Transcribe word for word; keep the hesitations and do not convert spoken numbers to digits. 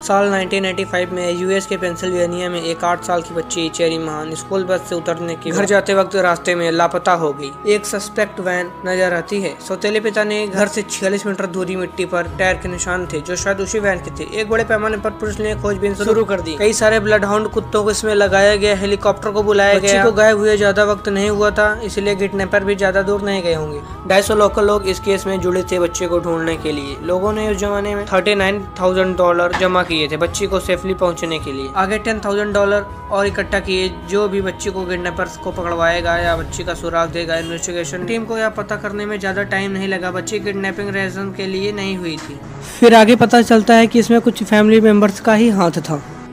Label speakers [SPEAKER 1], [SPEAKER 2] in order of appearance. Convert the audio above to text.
[SPEAKER 1] साल उन्नीस सौ पचानवे में यूएस के पेंसिल्वेनिया में एक आठ साल की बच्ची चेरी महान स्कूल बस से उतरने के घर जाते वक्त रास्ते में लापता हो गई। एक सस्पेक्ट वैन नजर आती है। सौतेले पिता ने घर से छियालीस मीटर दूरी मिट्टी पर टायर के निशान थे जो शायद उसी वैन के थे। एक बड़े पैमाने पर पुलिस ने खोजबीन शुरू कर दी। कई सारे ब्लड हाउंड कुत्तों को इसमें लगाया गया, हेलीकॉप्टर को बुलाया गया। को गायब हुए ज्यादा वक्त नहीं हुआ था, इसलिए किडनैपर भी ज्यादा दूर नहीं गए होंगे। ढाई सौ लोकल लोग इस केस में जुड़े थे बच्चे को ढूंढने के लिए। लोगों ने उस जमाने में थर्टी नाइन थाउजेंड डॉलर जमा किए थे बच्ची को सेफली पहुंचने के लिए। आगे टेन थाउजेंड डॉलर और इकट्ठा किए जो भी बच्ची को किडनैपर्स को पकड़वाएगा या बच्ची का सुराग देगा। इन्वेस्टिगेशन टीम को यह पता करने में ज्यादा टाइम नहीं लगा, बच्ची किडनैपिंग रीजन के लिए नहीं हुई थी। फिर आगे पता चलता है कि इसमें कुछ फैमिली मेंबर्स का ही हाथ था।